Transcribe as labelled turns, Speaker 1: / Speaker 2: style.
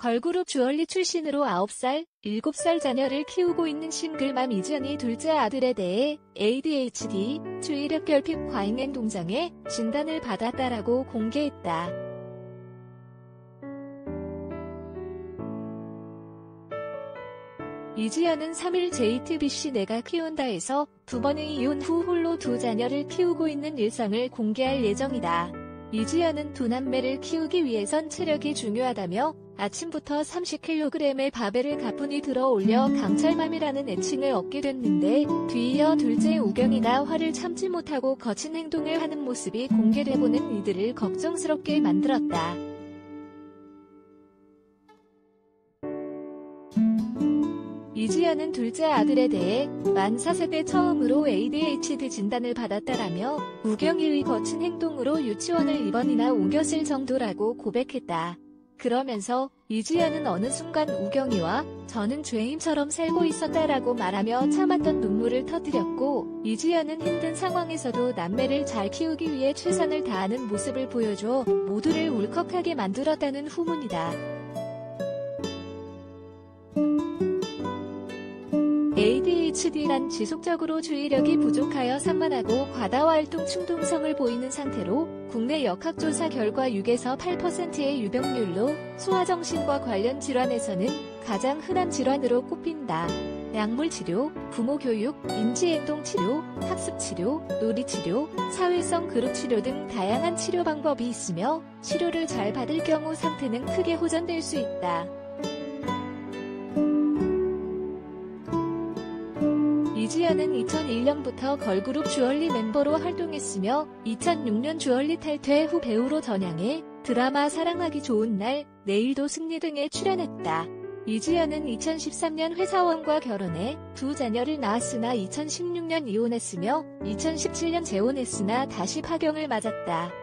Speaker 1: 걸그룹 주얼리 출신으로 9살, 7살 자녀를 키우고 있는 싱글맘 이지연이 둘째 아들에 대해 ADHD,注意력 결핍 과잉행 동장애 진단을 받았다라고 공개했다. 이지연은 3일 JTBC 내가 키운다에서 2번의 이혼 후 홀로 2자녀를 키우고 있는 일상을 공개할 예정이다. 이지연은 2남매를 키우기 위해선 체력이 중요하다며 아침부터 30kg의 바벨을 가뿐히 들어 올려 강철맘이라는 애칭을 얻게 됐는데, 뒤이어 둘째 우경이가 화를 참지 못하고 거친 행동을 하는 모습이 공개되고는 이들을 걱정스럽게 만들었다. 이지연은 둘째 아들에 대해 만 4세 처음으로 ADHD 진단을 받았다라며 우경이의 거친 행동으로 유치원을 입원이나 옮겼을 정도라고 고백했다. 그러면서 이지연은 어느 순간 우경이와 저는 죄인처럼 살고 있었다라고 말하며 참았던 눈물을 터뜨렸고, 이지연은 힘든 상황에서도 남매를 잘 키우기 위해 최선을 다하는 모습을 보여줘 모두를 울컥하게 만들었다는 후문이다. ADHD란 지속적으로注意力이 부족하여 산만하고 과다활동 충동성을 보이는 상태로 국내 역학조사 결과 6에서 8%의 유병률로 소아정신과 관련 질환에서는 가장 흔한 질환으로 꼽힌다. 약물치료, 부모교육, 인지행동치료, 학습치료, 놀이치료, 사회성 그룹치료 등 다양한 치료 방법이 있으며 치료를 잘 받을 경우 상태는 크게 호전될 수 있다. 이지연은 2001년부터 걸그룹 주얼리 멤버로 활동했으며 2006년 주얼리 탈퇴 후 배우로 전향해 드라마 사랑하기 좋은 날, 내일도 승리 등에 출연했다. 이지연은 2013년 회사원과 결혼해 2자녀를 낳았으나 2016년 이혼했으며 2017년 재혼했으나 다시 파경을 맞았다.